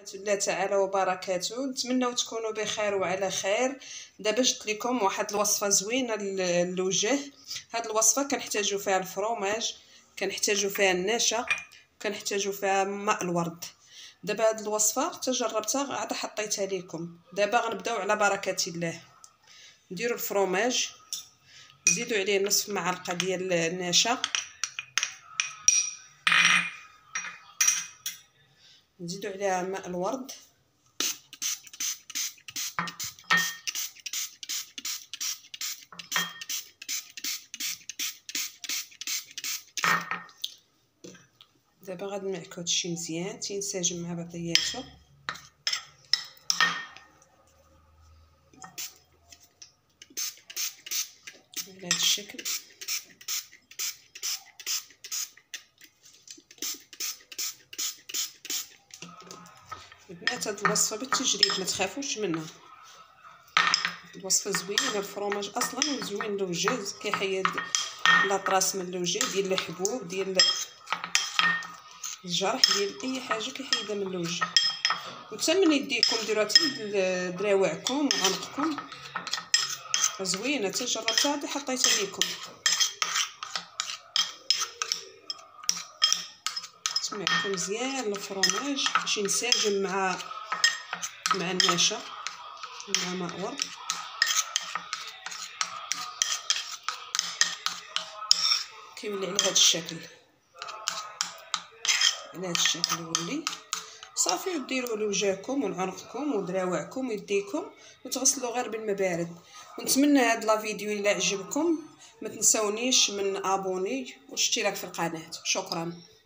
الله تعالى وبركاته. نتمنوا تكونوا بخير وعلى خير. دابا جبت لكم واحد الوصفه زوينه للوجه. هاد الوصفه كنحتاجوا فيها الفرomاج، كنحتاجوا فيها النشا، كنحتاجوا فيها ماء الورد. دابا هاد الوصفه حتى جربتها عاد حطيتها لكم. دابا غنبداو على بركه الله. نديروا الفرomاج، نزيدوا عليه نصف معلقه ديال النشا، نزيدوا عليها ماء الورد، دابا غادي نمعكو هادشي مزيان تينسجم مع بعضياتو. على هذا الشكل. البنات هاد الوصفه بالتجريب ما تخافوش منها، الوصفه زوينه. الفرomاج اصلا زوين للوجه، كيحيد لاطراس من الوجه ديال الحبوب ديال الجرح ديال اي حاجه كيحيدها من الوجه. وحتى من يديكم ديروها حتى دراوعكم وعنقكم، زوينه. حتى جربتها هادي حطيتها لكم. تسمعكم مزيان الفرomاج باش ينسجم مع النشا مع ماء ورد. كيولي على هذا الشكل، على هذا الشكل يولي صافي. وديروا لوجهكم وعنقكم ودراوعكم ويديكم وتغسلوا غير بالماء بارد. ونتمنى هذا لا فيديو الا عجبكم ما تنسونيش من ابوني واشتراك في القناه. شكرا.